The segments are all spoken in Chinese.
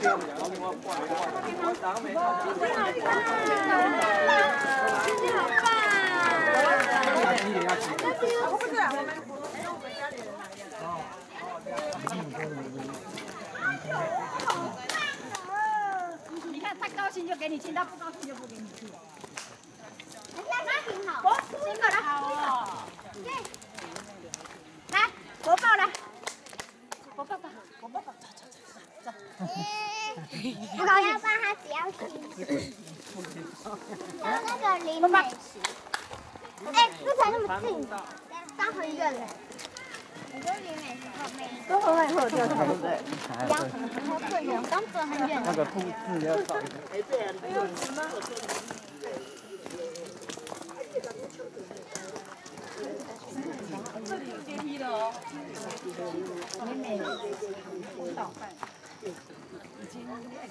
你看他高兴就给你亲，他不高兴就不给你亲。 那挺好。辛苦了。来， 国抱来， 我抱抱，我抱抱，走。不高兴，帮他只要亲。然后那个林美琪，哎，这才那么近，刚好一个人。你说林美琪后面， 跟后面会有掉下来，对不对？ 一样，还会远，刚走很远。 那个兔子要上。 哎呦，什么？这里有阶梯的哦。美美，红岛饭，已经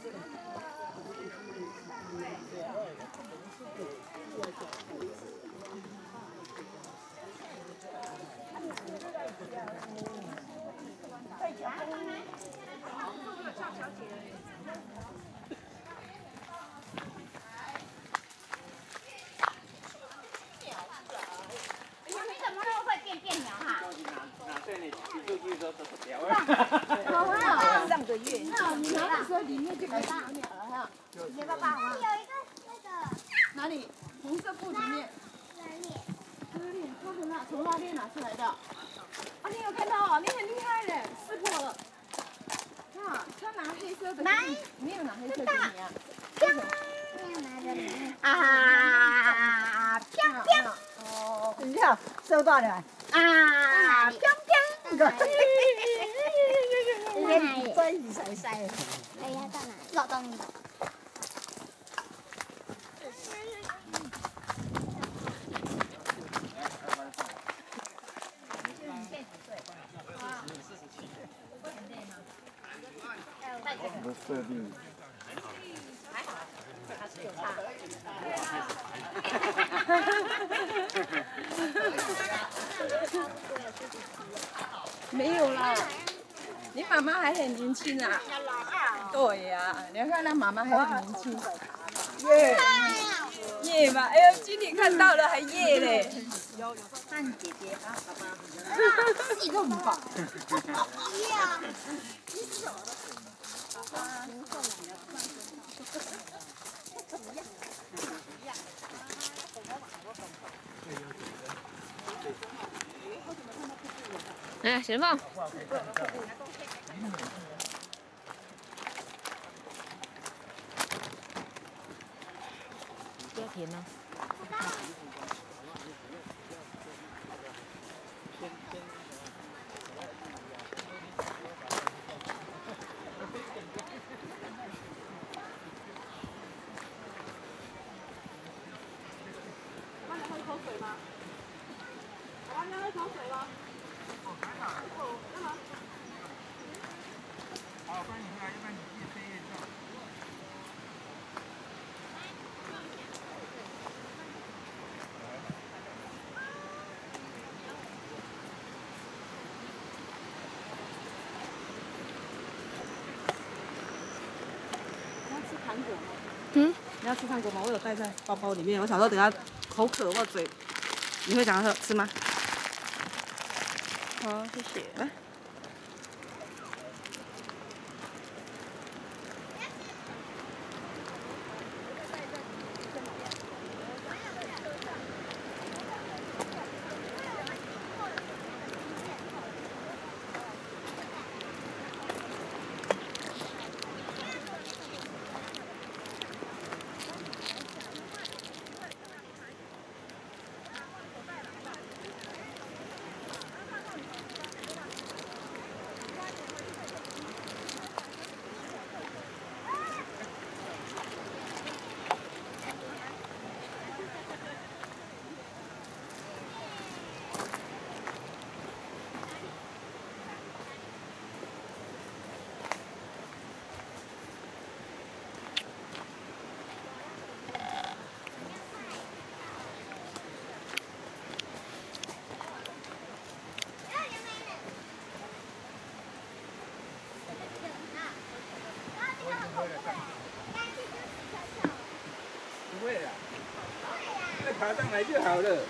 上个月，那你拿的时候里面就可以有鸟了哈。 你爸爸，有一个那个哪里？红色布里面。哪里？从哪里拿出来的？啊，你有看到哦，你很厉害嘞，识破了。啊，他拿黑色的，没有拿黑色给你啊？ 啊，飘飘。 哦， 你好，收到了。 啊， 飘飘，个。 你真是晒晒。 哎呀，到哪？老到你。 的设定。 还好，还是有差。没有啦，你妈妈还很年轻啊。对呀，你看那妈妈还很年轻。耶耶吧，哎呦，经理看到了还耶嘞。 看姐姐啊，爸爸。一个五吧。 哎，行吧。要甜吗？ 嗯，你要吃糖果吗？我有带在包包里面。我想说等下口渴或嘴，你会想要吃吗？ 好，谢谢。 来。 爬上来就好了。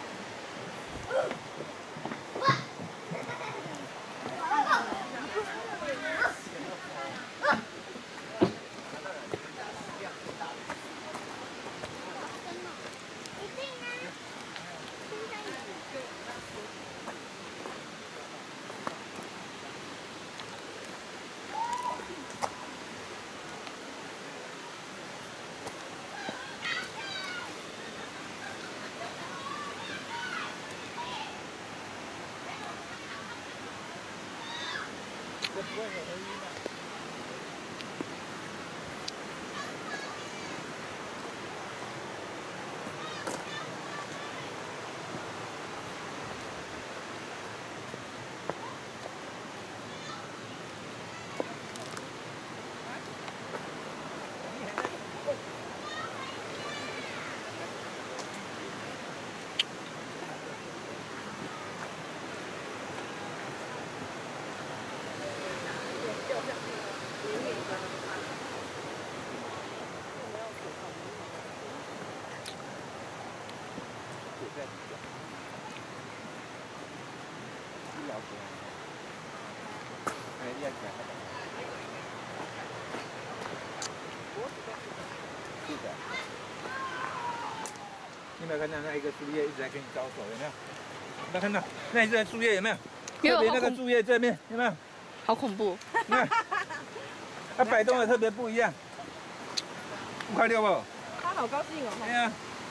你有没有看到那一个树叶一直在跟你招手？有没有？有没有看到那一只树叶有没有？特别那个树叶这边有没有？ 好恐怖！ 你看，它摆动的特别不一样。5块6不？ 他好高兴哦。 对呀。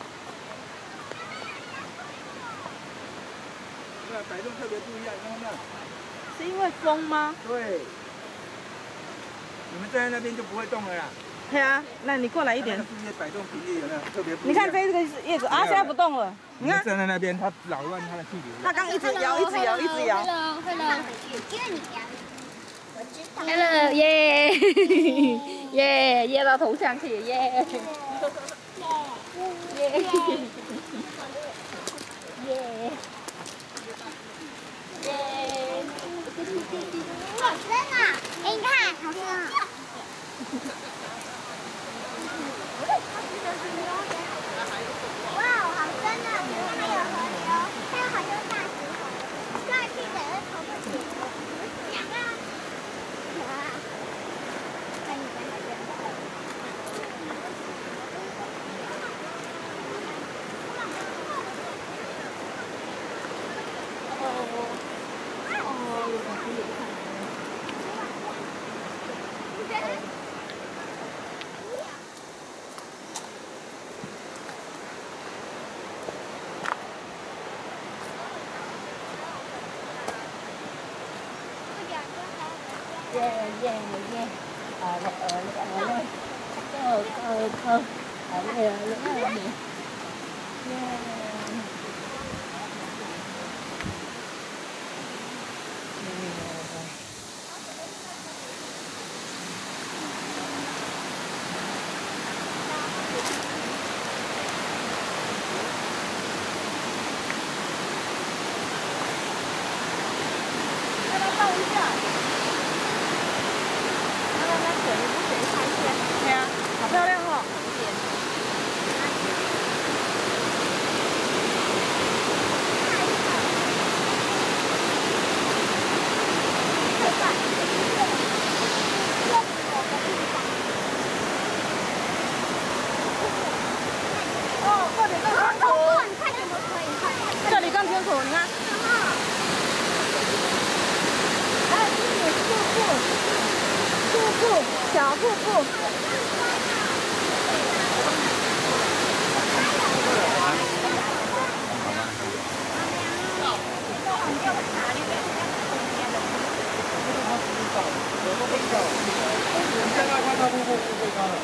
对啊，摆动特别不一样，你看到没有？ 是因为风吗？ 对。你们站在那边就不会动了啦。 对啊，那你过来一点。 树叶摆动频率有没有特别不一样？ 你看这个叶子啊，现在不动了。你看站在那边，它扰乱它的气流。 它刚一直摇，一直摇，一直摇。 会了，因为你摇。我知道。 Hello， 耶耶耶到头上去，耶耶耶。 好深啊！哎，你看，好深啊！哇，好深啊！你看还有河流，还有好多大石头，下去等会头不起。两个。看你在那边。 耶耶耶！ 让它动一下。对啊，好漂亮哦。哦，快点更清楚。这里更清楚，你看。还有一点瀑布，小瀑布。 现在看到瀑布是最高的。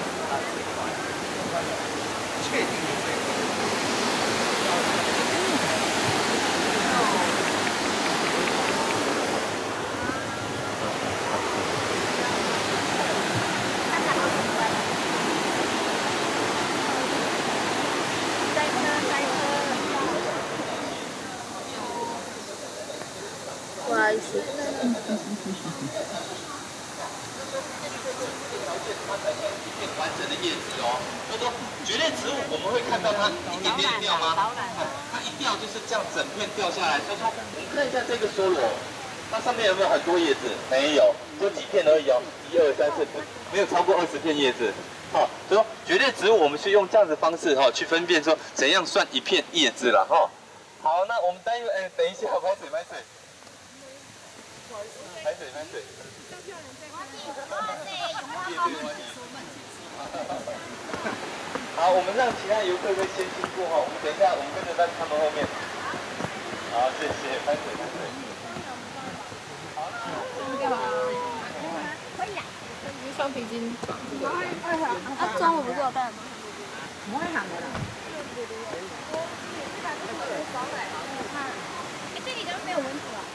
确定是最高的。 不好意思。 整的叶子哦。所以说，蕨类植物我们会看到它一点点掉吗？它一掉就是这样整片掉下来。所以说，我们看一下这个梭罗，它上面有没有很多叶子？没有，只有几片而已哦。1、2、3、4，没有超过20片叶子。好，所以说蕨类植物我们是用这样子的方式哈去分辨说怎样算一片叶子了哈。好，那我们待会等一下，拍水。好，我们让其他游客会先经过哈，我们等一下，我们跟着在他们后面。好，谢谢，拍水。好， 可以啊。 双皮筋。 中午不是有带吗？ 唔可以行嘅啦。 这里都没有蚊子啊。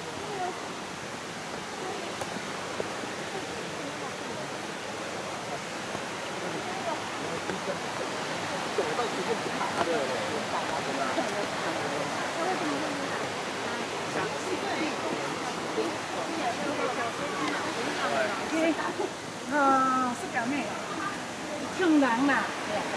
是表妹，呛人啦。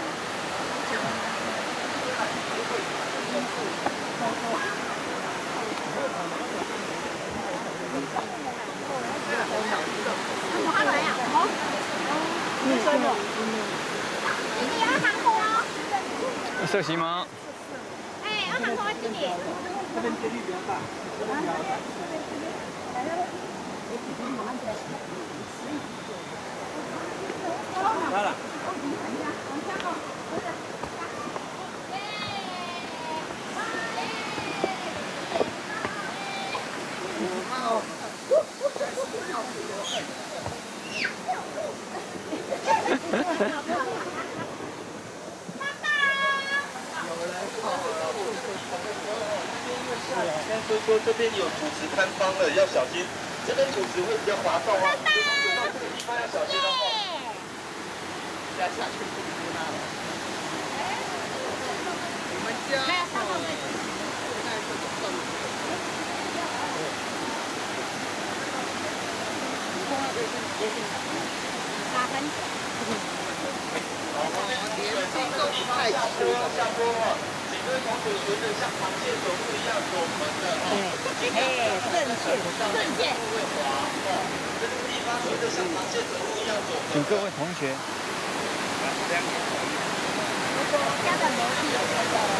麝西吗？ 哎，要喊花这里。 这边接力比较大。来了。 所以说这边有土石坍方了，要小心。这边土石会比较滑动哦，走到这个地方要小心哦。下去不知道了。我们家。 打分。 太下坡了。几位同学随着像螃蟹走路一样走我们的正线。 会滑这个地方随着像螃蟹走路一样走。 请各位同学。 家的楼梯有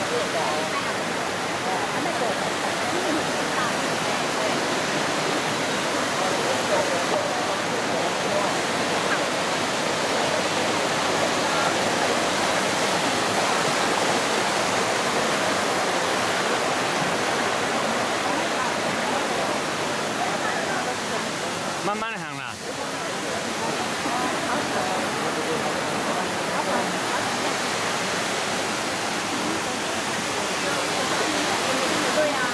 慢慢的行啦。 对呀。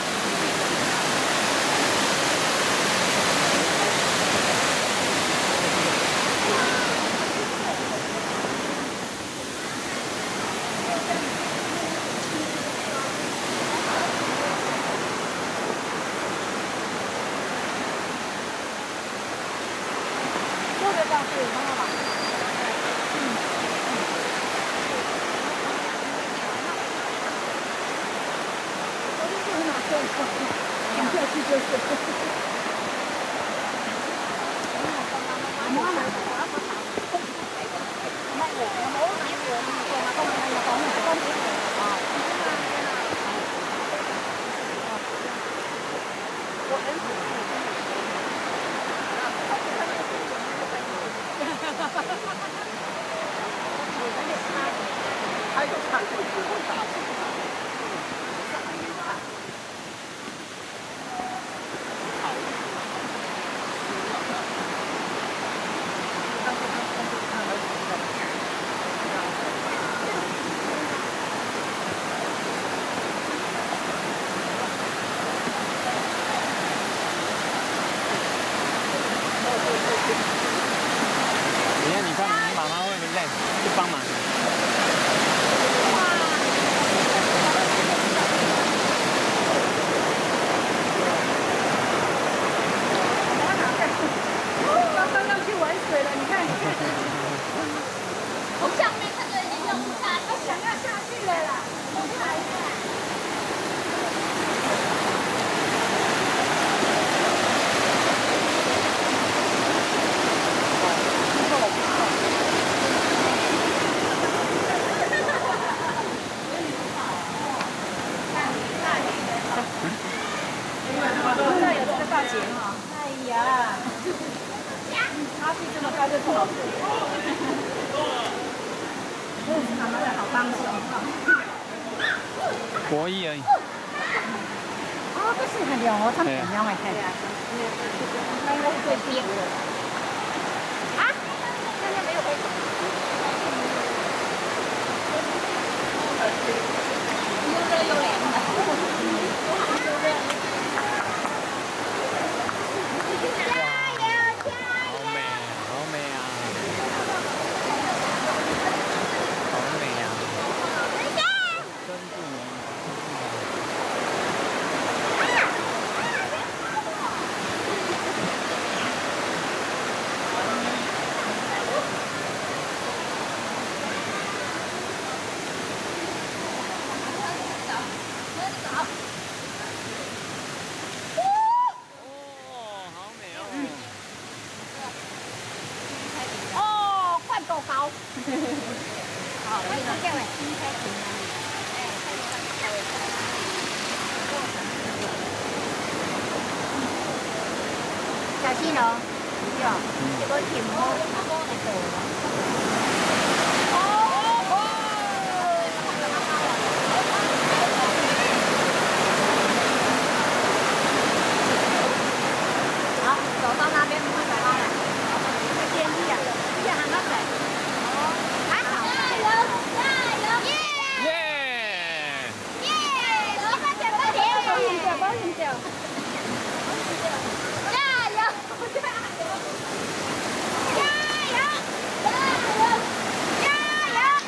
你看你妈妈会不会累？去帮忙。 刚刚要去玩水了，你看。 妈妈的好帮手。 国一而已。 哦，这是很凉哦，他们很凉哎。对啊。那应该是最低的。啊？现在没有回。又热又凉的。小心哦，哟，这个天空阿公来做。好，走到那边快来了，快点地啊，地喊他来。还好。加油！加油！耶！耶！耶！快点快点！保险掉，保险掉。加油！加油！加油！加油！加油！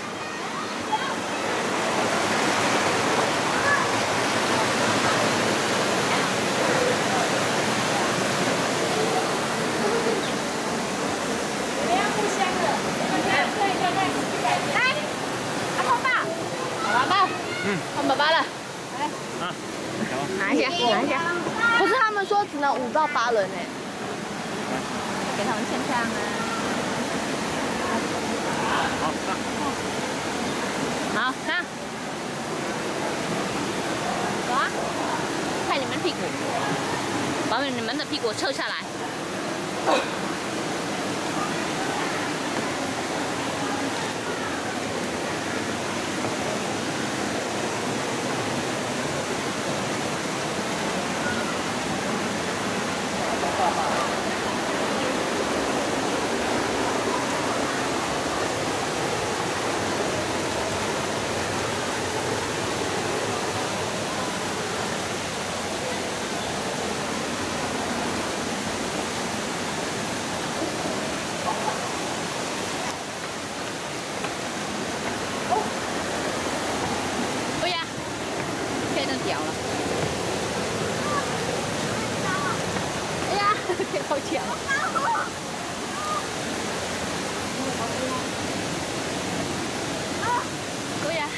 不要互相的，来，阿公抱，好了抱，换爸爸了，来，拿一下，拿一下。可是他们说只能5到8人哎，给他们牵上啊。 好，上。 好，上。走啊！看你们屁股，把你们的屁股侧下来。不要，变成脚了。哎呀，变好脚。不要。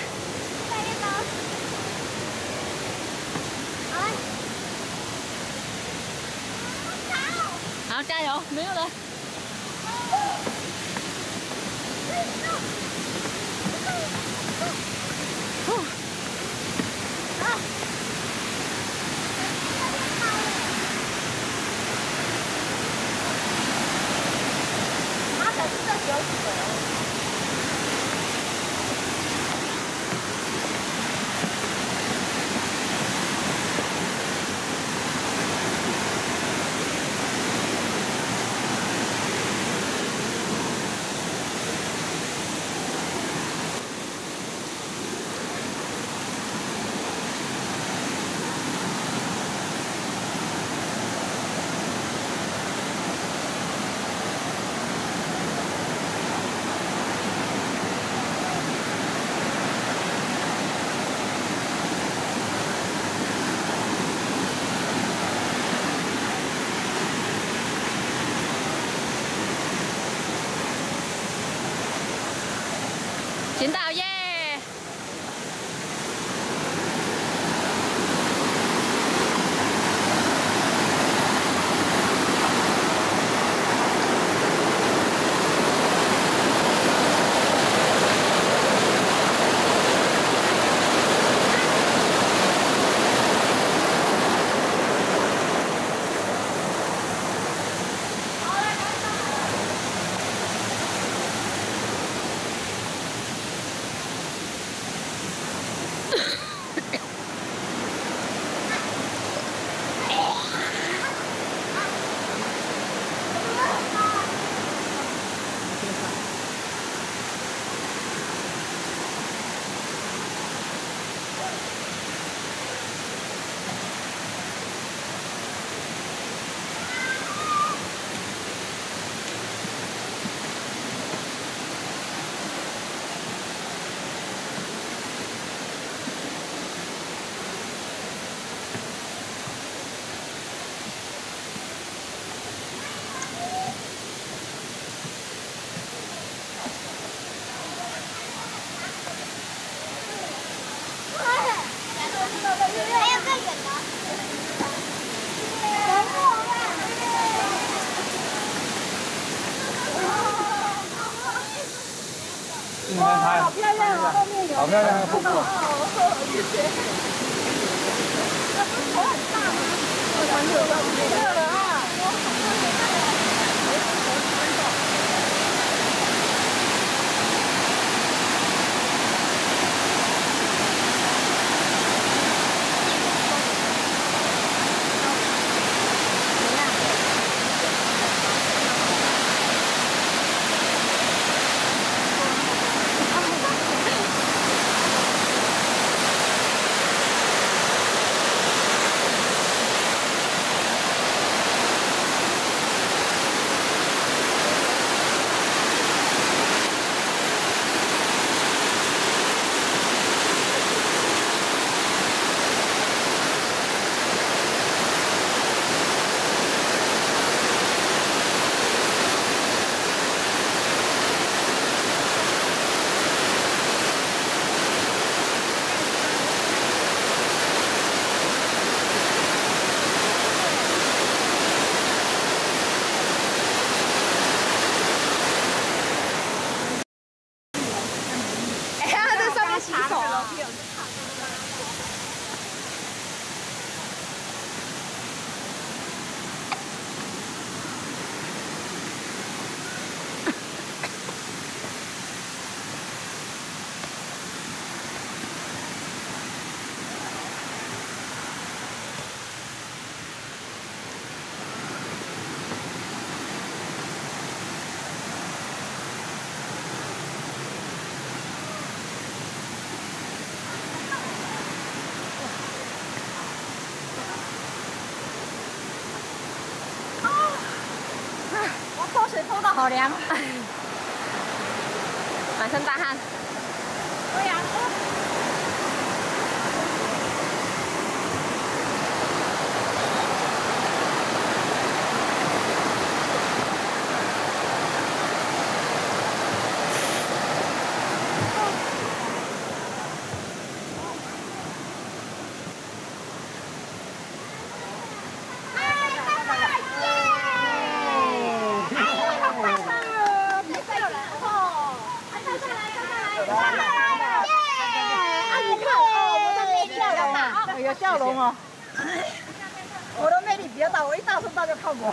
好，加油！没有人。行到耶！ 还有更远的。 你们拍，好漂亮哦，后面有，好漂亮的瀑布。 谢谢。那不是头很大吗？热了啊！ 好凉，满身大汗。对呀。 有笑容哦！我的魅力比较大，我一大声大家看我。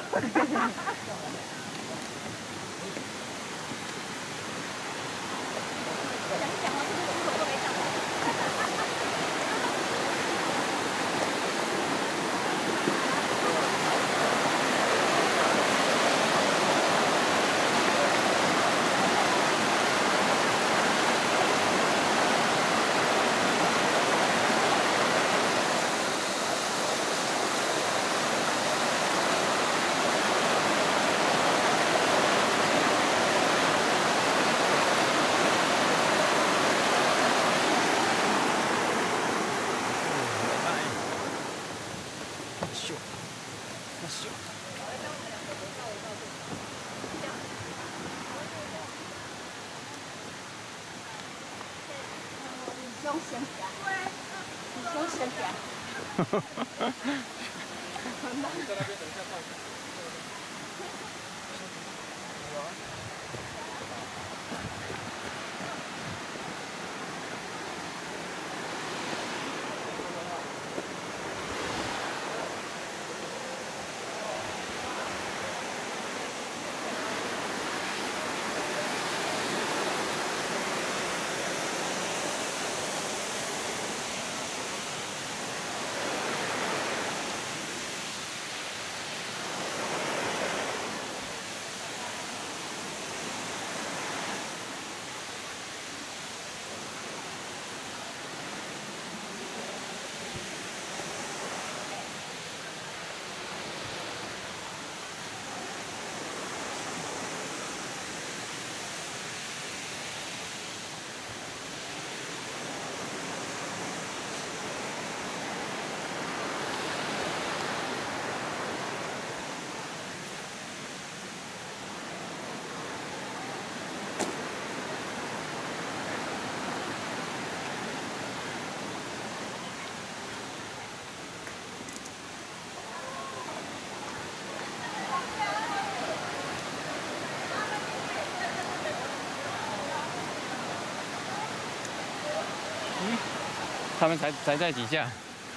他们才在底下。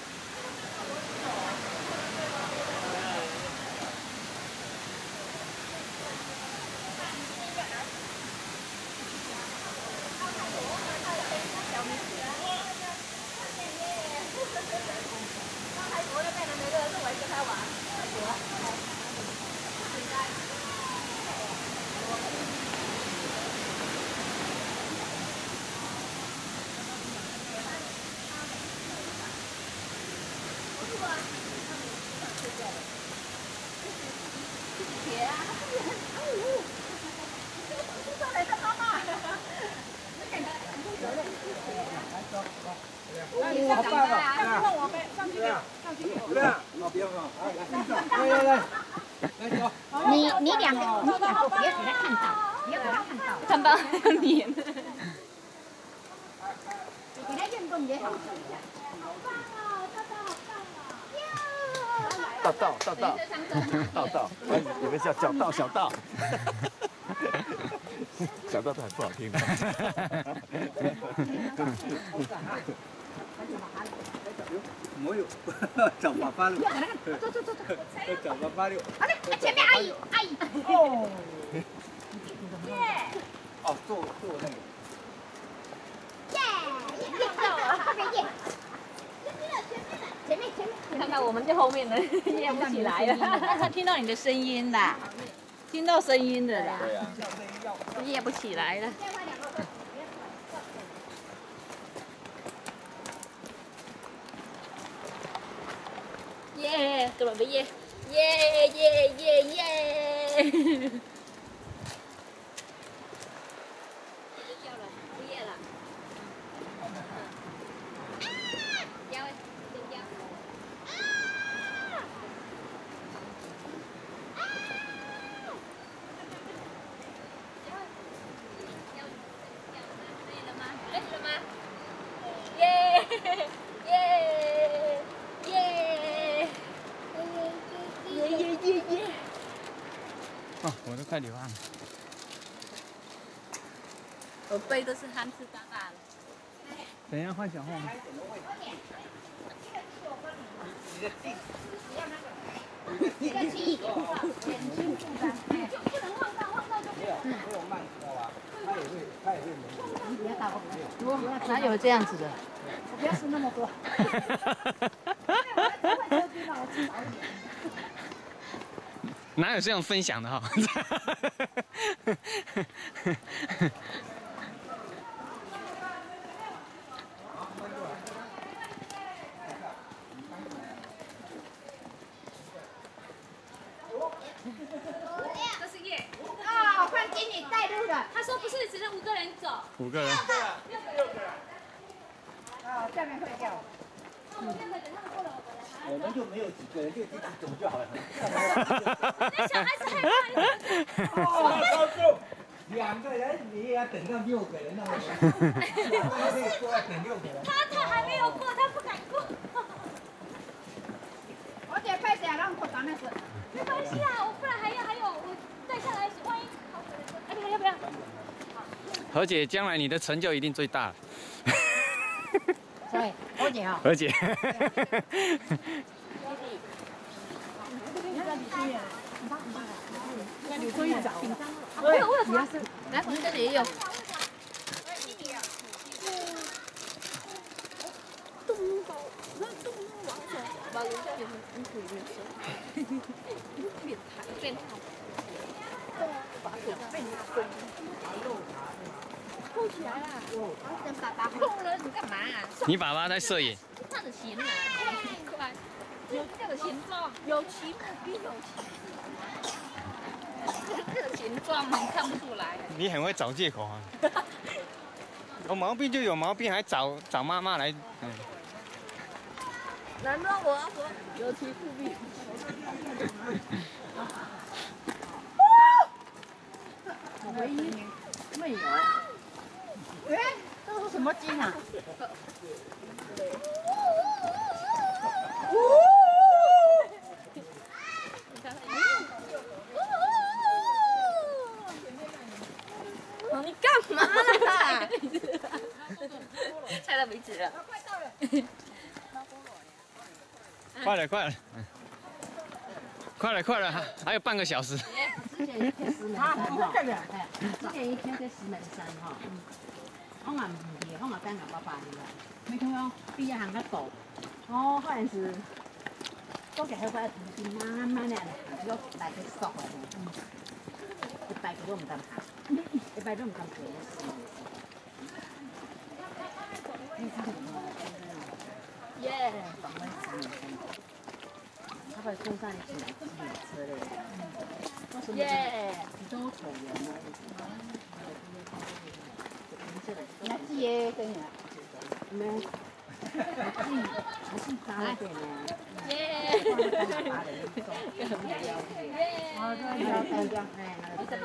好棒啊！ 让我背上去，上去。 对啊，老别嘛，来， 你两个不要给他看到，不要给他看到， 看到脸。 给他运动也好。 道，有个叫小道，小道都很不好听的。 没有，找爸爸了。 走， 找爸爸了。 啊，前面阿姨。 哦。哦，坐那个。 耶！前面。 看到我们在后面了，咽不起来了。 他听到你的声音啦，听到声音的啦。 对啊。 咽不起来了。耶，怎么没耶？耶！ 哦，我都快流汗了。 我背都是汗湿哒哒的。 等一下换小红。 一个记忆，减轻负担，就不能晃到就没有慢，知道吧？他也会你不要打我， 哪有这样子的？ 我不要吃那么多。 哪有这样分享的哈？ 这是叶。 啊，换经理带路的。 他说不是，只能5个人走。 5个人。 啊，下面会掉。 我们就没有几个人，就自己走就好了。 那小孩子害怕。 哦，高中2个人，你也要等到6个人那么远。可以过来等6个人。 他还没有过，他不敢过。 我姐快点让我打那个。 没关系啊，我不然还有我带下来，万一哎，你还要不要？ 何姐，将来你的成就一定最大。 对，我姐啊。 何姐。 我有什么？来，我们这里也有。扣起来了！ 跟爸爸扣了你干嘛？ 你爸爸在摄影。 他的钱啊，快！有这个形状，有其目必有其。这个形状你看不出来。 你很会找借口啊！有毛病就有毛病，还找妈妈来。 难道我要说有其父必？ 唯一没有。哎，这是什么金啊？ 你干嘛啦？才到为止了。 快了，快了，快了，快了，还有半个小时。 之前一天石门山哈，之前一天在石门山哈，我嘛唔去，我嘛等下我爸去啦。没听讲比一行较大，哦，好像是，都是迄块土地慢慢的，要来去缩的，一摆都唔敢行，一摆都唔敢过。耶！他把车上进来自行车嘞，耶！都草原啊，那自己跟人，没，还是扎了点呢。耶！好的，要这样，哎，那个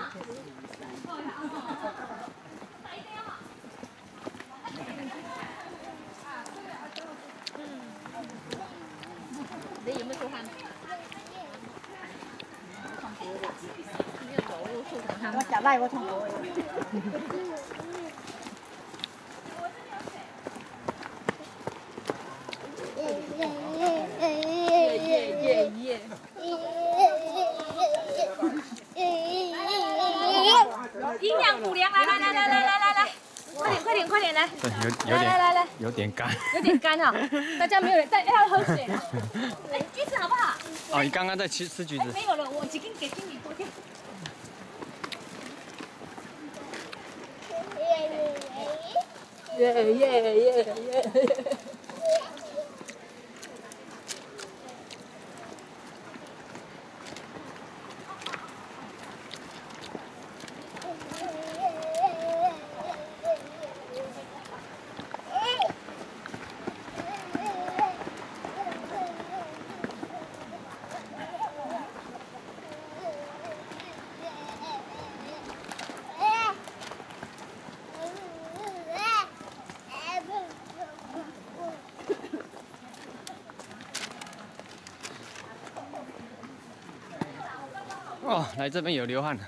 你有没有出汗？没有走路出什么汗？ 我夹带我从。 耶！营养补良，来，快点来！ 有点干。 有点干哈，大家没有人带，要喝水。哎，橘子好不好？ 哦，你刚刚在吃橘子。 没有了，我只给经理多点。耶！ 哦，来这边有流汗了。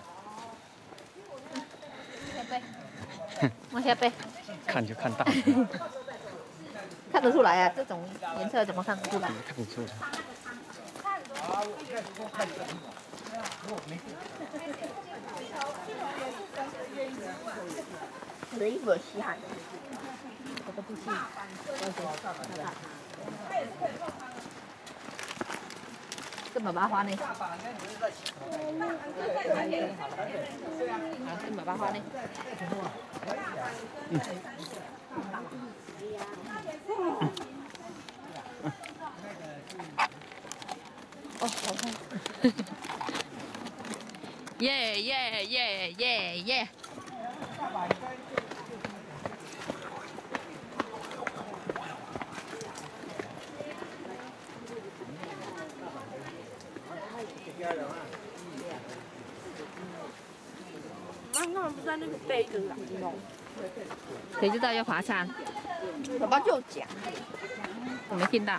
往下背， 看就看大。 看得出来啊，这种颜色怎么看不出来？ 看不出来。 我的衣服有吸汗，我都不吸。跟爸爸花呢？跟爸爸花呢？哦，好看！耶！ 那不在那个杯子上弄？ 谁知道要爬山？ 爸爸就讲， 我没听到。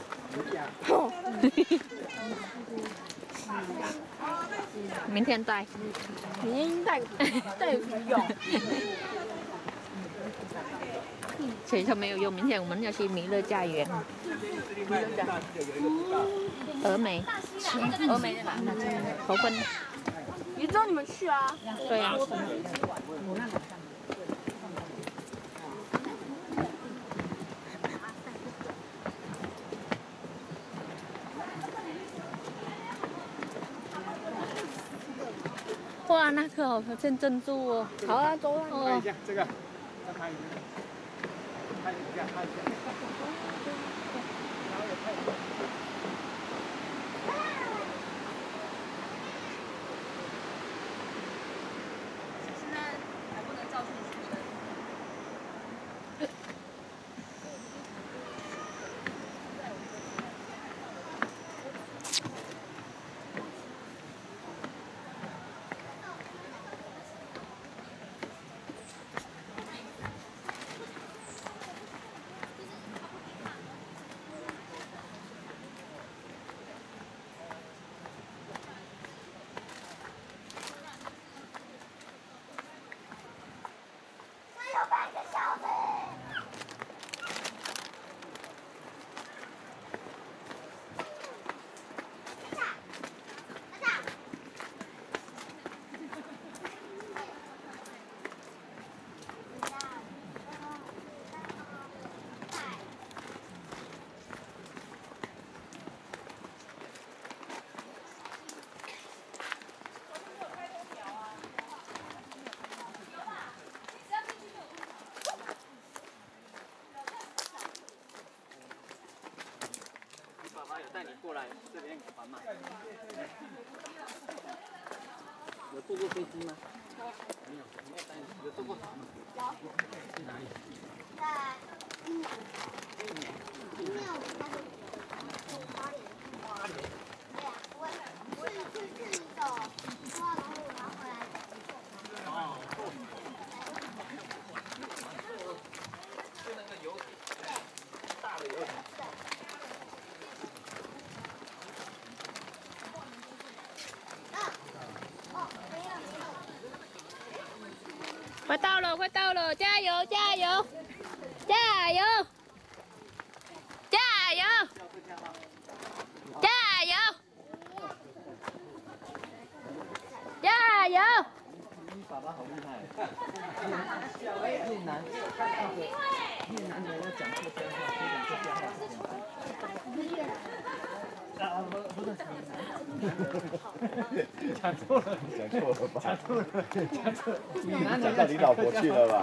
明天带。 明天带不用。 谁说没有用？明天我们要去弥勒家园。峨眉在哪？头分。 你知道你们去啊？ 对呀。哇，那颗好像珍珠哦。 好啊，走啊。 看一下这个，再拍一下，拍一下。 这边缓慢。有坐过飞机吗？没有，没有带。有坐过船吗？有。去哪里？ 在没有那个花莲。花莲。对呀，我去走花龙路，然后回来。 哦。就那个游艇。大的游艇。 快到了，快到了，加油，加油，加油，加油，加油，加油！ 你爸爸好厉害。越南人要讲客家话，非讲客家话。啊，不是讲错了， 讲错了吧？ 讲错了，讲错了。 讲到你老婆去了吧？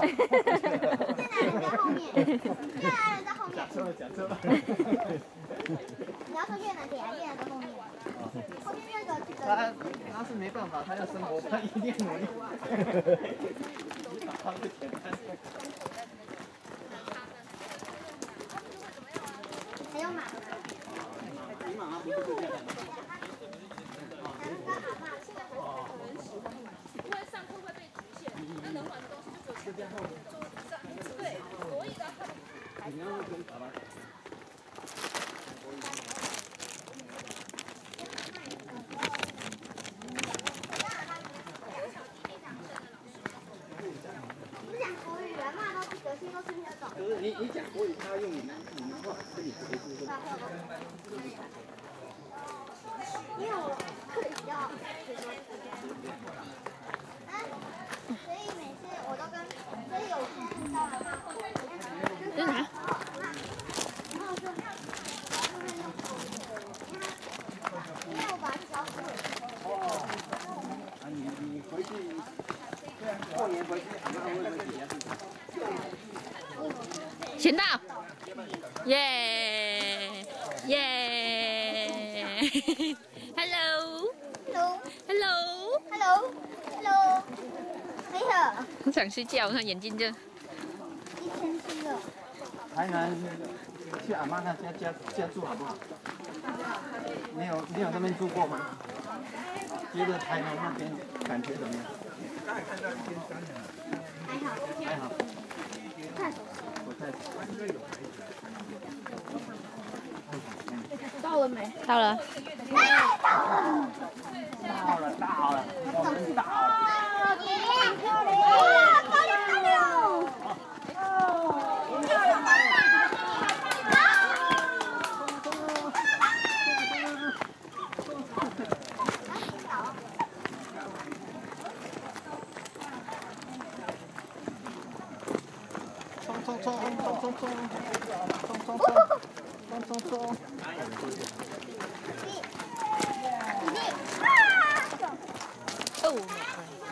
越南人在后面， 讲错了，讲错了。 你要说越南点，越南在后面。后面那个他是没办法，他要生活，他一定努力。他会简单。 还有马。 骑马不是这样的。 因为上课会被局限，那能玩的东西就只有对，所以呢，他们你要跟爸爸。 不讲国语，人嘛都有些都听得懂。 可是你讲国语，他用闽南话跟你回复。 因为我课比较所以每次我都跟，所以有些人到了嘛， 这是啥？ 然后就会用口语，因为我把它教会。 啊，你回去，过年回去，你看会不会节行到，耶耶 ，Hello，Hello，Hello， Hello，没有。 很想睡觉，看眼睛就。 一天吃了。 台南去阿妈那家住好不好？你有那边住过吗？觉得台南那边感觉怎么样？ 还好。 还好。 太熟悉。 不太熟。 到了没？ 到了。 到了，我们到了。 哦。